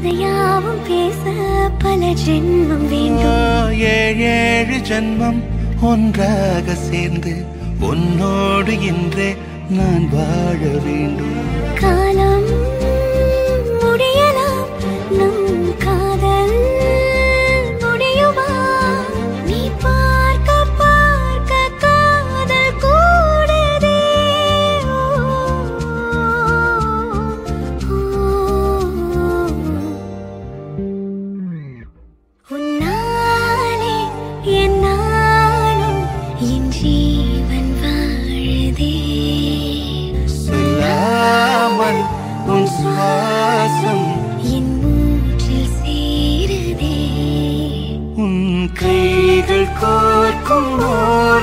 கதையாவும் பேச பல ஜென்மம் வேண்டும். 7 ஜென்மம் ஒன்றாக சேர்ந்து உன்னோடு இன்றே நான் வாழ வேண்டும். காலம் முடியலாம், நம் காதல் முடியுமா? நீ பார்க்க பார்க்க காதல் கூடுதே. உன்னாலே என்னாலும் என் ஜீவன் வாழுதே. சொல்லாமல் உன் சுவாசம் என் மூச்சில் சேருதே. உன் கைகள் கோர்க்கும் ஓர்